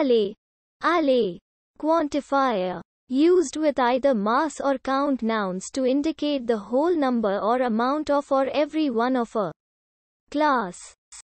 Alley. Alley. Quantifier. Used with either mass or count nouns to indicate the whole number or amount of or every one of a class.